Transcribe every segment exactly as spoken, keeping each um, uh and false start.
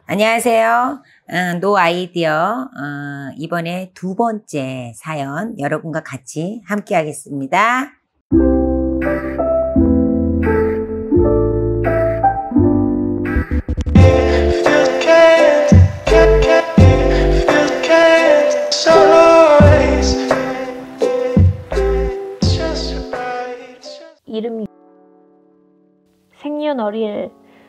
안녕하세요. 어, 노 아이디어 어, 이번에 두 번째 사연 여러분과 같이 함께 하겠습니다. 이름이 생년월일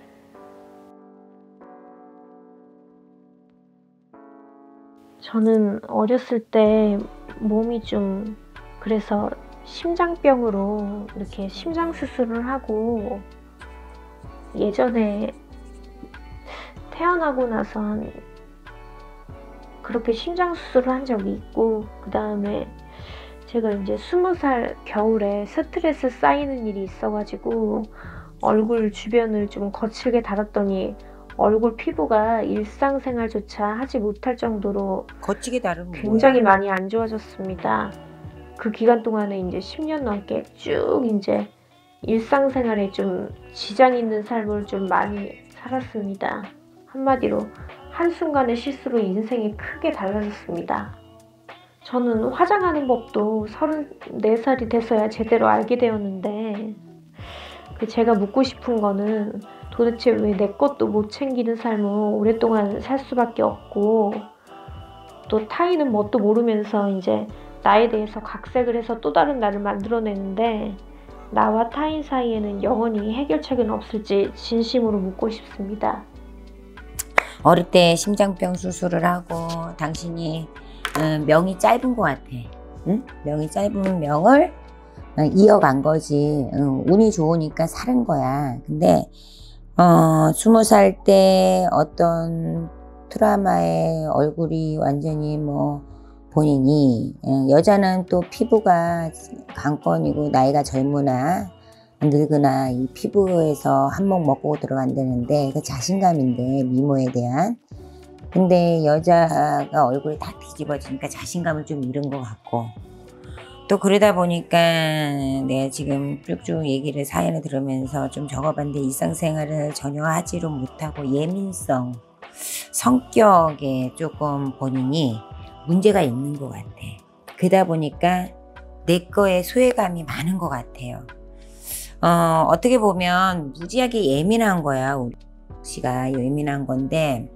저는 어렸을 때 몸이 좀 그래서 심장병으로 이렇게 심장 수술을 하고 예전에 태어나고 나서 한 그렇게 심장 수술을 한 적이 있고, 그 다음에 제가 이제 스무 살 겨울에 스트레스 쌓이는 일이 있어가지고 얼굴 주변을 좀 거칠게 달았더니 얼굴 피부가 일상생활조차 하지 못할 정도로 거치게 다른 굉장히 뭐야? 많이 안 좋아졌습니다. 그 기간 동안에 이제 십 년 넘게 쭉 이제 일상생활에 좀 지장 있는 삶을 좀 많이 살았습니다. 한마디로 한순간의 실수로 인생이 크게 달라졌습니다. 저는 화장하는 법도 서른네 살이 돼서야 제대로 알게 되었는데, 제가 묻고 싶은 거는 도대체 왜 내 것도 못 챙기는 삶을 오랫동안 살 수밖에 없고, 또 타인은 뭣도 모르면서 이제 나에 대해서 각색을 해서 또 다른 나를 만들어내는데 나와 타인 사이에는 영원히 해결책은 없을지 진심으로 묻고 싶습니다. 어릴 때 심장병 수술을 하고 당신이 어, 명이 짧은 것 같아. 응? 명이 짧은 명을 어, 이어간 거지. 어, 운이 좋으니까 살은 거야. 근데 어, 스무 살 때 어떤 트라우마에 얼굴이 완전히 뭐 본인이 어, 여자는 또 피부가 강건이고 나이가 젊으나 늙으나 이 피부에서 한몫 먹고 들어간다는데 그 자신감인데 미모에 대한. 근데 여자가 얼굴이 다 뒤집어지니까 자신감을 좀 잃은 것 같고, 또 그러다 보니까 내가 지금 쭉쭉 얘기를 사연을 들으면서 좀 적어봤는데 일상생활을 전혀 하지를 못하고 예민성, 성격에 조금 본인이 문제가 있는 것 같아. 그러다 보니까 내 거에 소외감이 많은 것 같아요. 어, 어떻게 보면 무지하게 예민한 거야. 우리 씨가 예민한 건데,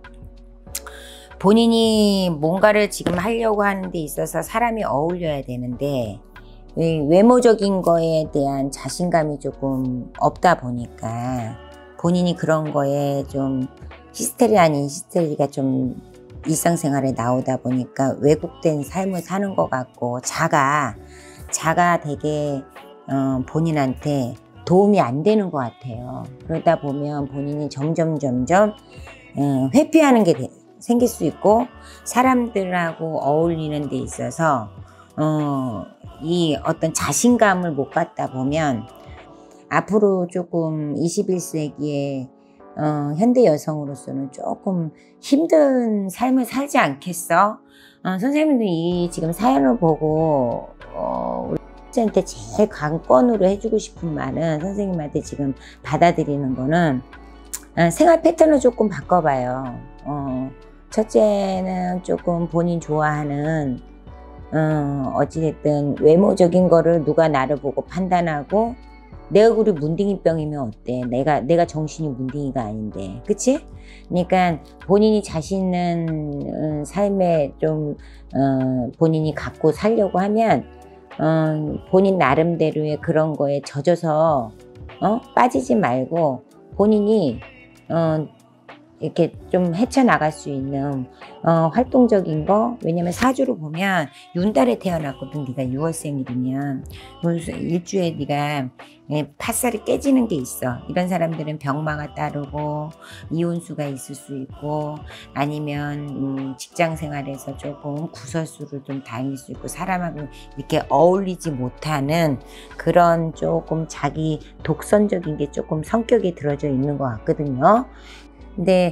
본인이 뭔가를 지금 하려고 하는 데 있어서 사람이 어울려야 되는데 외모적인 거에 대한 자신감이 조금 없다 보니까 본인이 그런 거에 좀 히스테리 아닌 히스테리가 좀 일상생활에 나오다 보니까 왜곡된 삶을 사는 것 같고, 자가 자가 되게 어, 본인한테 도움이 안 되는 것 같아요. 그러다 보면 본인이 점점 점점 음, 회피하는 게 돼, 생길 수 있고, 사람들하고 어울리는 데 있어서 어, 이 어떤 자신감을 못 갖다 보면 앞으로 조금 이십일 세기에 어, 현대 여성으로서는 조금 힘든 삶을 살지 않겠어? 어, 선생님도 이 지금 사연을 보고 어, 우리 한테 제일 관건으로 해주고 싶은 말은, 선생님한테 지금 받아들이는 거는 어, 생활 패턴을 조금 바꿔봐요. 어, 첫째는 조금 본인 좋아하는 어, 어찌됐든 외모적인 거를 누가 나를 보고 판단하고 내 얼굴이 문딩이병이면 어때? 내가 내가 정신이 문딩이가 아닌데, 그치? 그러니까 본인이 자신 있는 어, 삶에 좀 어, 본인이 갖고 살려고 하면 어, 본인 나름대로의 그런 거에 젖어서 어? 빠지지 말고 본인이 어, 이렇게 좀 헤쳐나갈 수 있는 어, 활동적인 거. 왜냐면 사주로 보면 윤달에 태어났거든. 네가 유월생이면 일주에 네가 팥살이 깨지는 게 있어. 이런 사람들은 병마가 따르고 이혼수가 있을 수 있고, 아니면 음, 직장생활에서 조금 구설수를 좀 당할 수 있고, 사람하고 이렇게 어울리지 못하는 그런 조금 자기 독선적인 게 조금 성격에 들어져 있는 것 같거든요. 근데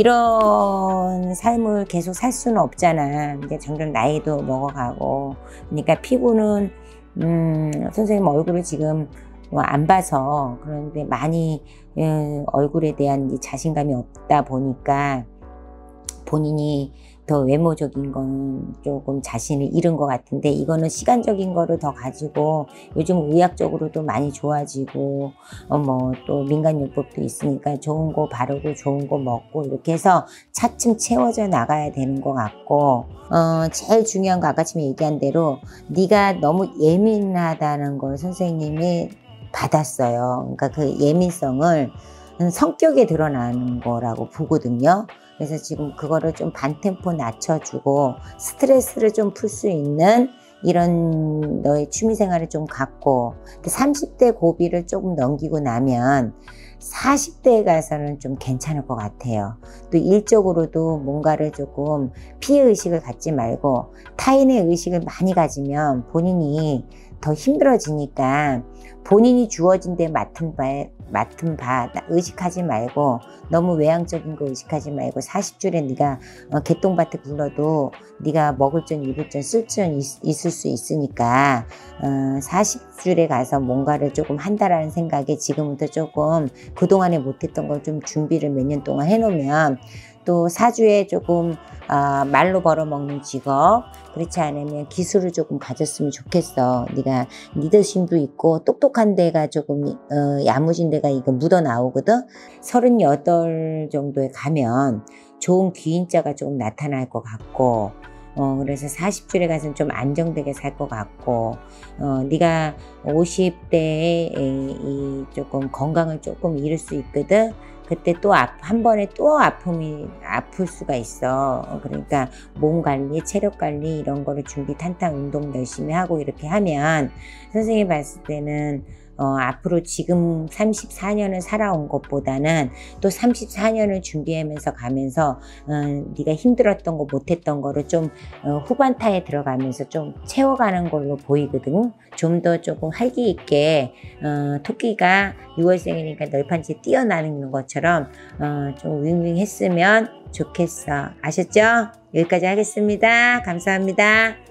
이런 삶을 계속 살 수는 없잖아. 이제 점점 나이도 먹어가고. 그러니까 피부는 음, 선생님 얼굴을 지금 뭐 안 봐서 그런데 많이 음, 얼굴에 대한 자신감이 없다 보니까 본인이 더 외모적인 거는 조금 자신을 잃은 것 같은데, 이거는 시간적인 거를 더 가지고 요즘 의학적으로도 많이 좋아지고 어 뭐 또 민간요법도 있으니까 좋은 거 바르고 좋은 거 먹고 이렇게 해서 차츰 채워져 나가야 되는 것 같고, 어 제일 중요한 거 아까 지금 얘기한 대로 네가 너무 예민하다는 걸 선생님이 받았어요. 그러니까 그 예민성을 성격에 드러나는 거라고 보거든요. 그래서 지금 그거를 좀 반템포 낮춰주고 스트레스를 좀 풀 수 있는 이런 너의 취미생활을 좀 갖고, 삼십 대 고비를 조금 넘기고 나면 사십 대에 가서는 좀 괜찮을 것 같아요. 또 일적으로도 뭔가를 조금 피해의식을 갖지 말고 타인의 의식을 많이 가지면 본인이 더 힘들어지니까 본인이 주어진 데 맡은 바, 맡은 바 의식하지 말고, 너무 외향적인 거 의식하지 말고 사십 줄에 네가 어, 개똥밭에 굴러도 네가 먹을 줄 입을 줄 쓸 줄 있을 수 있으니까 어, 사십 줄에 가서 뭔가를 조금 한다라는 생각에 지금부터 조금 그동안에 못했던 걸 좀 준비를 몇 년 동안 해놓으면, 또 사주에 조금 어, 말로 벌어먹는 직업, 그렇지 않으면 기술을 조금 가졌으면 좋겠어. 네가 리더십도 있고 똑똑한 데가 조금 어, 야무진 데가 이거 묻어 나오거든. 서른여덟 정도에 가면 좋은 귀인자가 조금 나타날 것 같고, 어, 그래서 사십 줄에 가서는 좀 안정되게 살 것 같고, 어, 네가 오십 대에 이 조금 건강을 조금 잃을 수 있거든. 그때 또 한 번에 또 아픔이 아플 수가 있어. 그러니까 몸 관리, 체력 관리 이런 거를 준비 탄탄 운동 열심히 하고 이렇게 하면 선생님이 봤을 때는 어, 앞으로 지금 삼십사 년을 살아온 것보다는 또 삼십사 년을 준비하면서 가면서 어, 네가 힘들었던 거 못했던 거를 좀 어, 후반타에 들어가면서 좀 채워가는 걸로 보이거든. 좀 더 조금 활기 있게 어, 토끼가 유월생이니까 널판지에 뛰어나는 것처럼 어, 좀 윙윙 했으면 좋겠어. 아셨죠? 여기까지 하겠습니다. 감사합니다.